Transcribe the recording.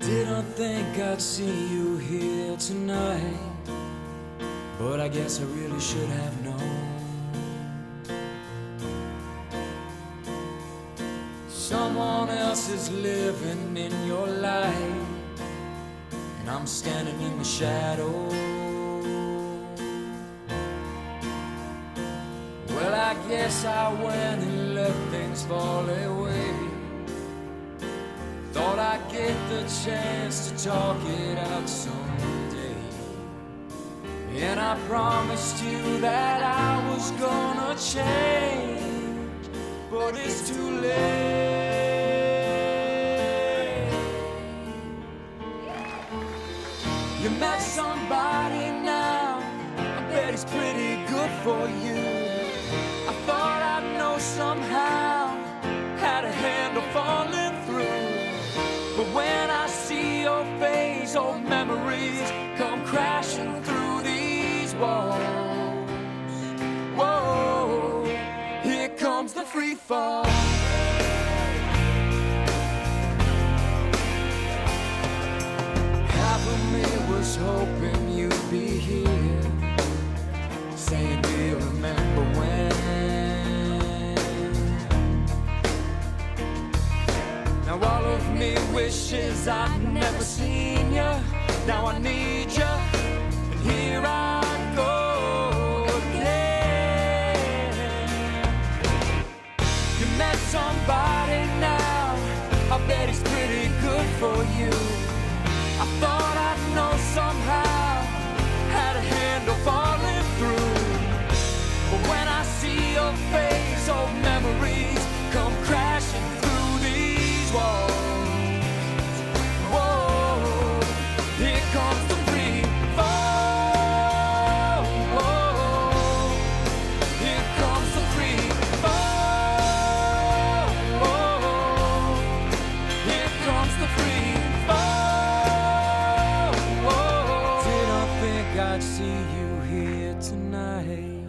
Didn't think I'd see you here tonight, but I guess I really should have known. Someone else is living in your life, and I'm standing in the shadow. Well, I guess I went and let things fall away. Thought I'd get the chance to talk it out someday, and I promised you that I was gonna change, but it's too late. You met somebody now, I bet he's pretty good for you. I thought I'd know somehow how to handle falling through, but when I see your face, old memories come crashing through these walls. Whoa, here comes the free fall. Half of me was hoping you'd be here, saying, do you remember when? Now all of me wishes I'd never seen you. Now I need you, and here I go again. You met somebody now, I bet he's pretty good for you. I thought I'd know somehow how to handle falling through, but when I see your face, old memories come crashing through these walls. Whoa, here comes the free fall. Whoa, here comes the free fall. Whoa, here comes the free fall. Whoa, didn't think I'd see you here tonight,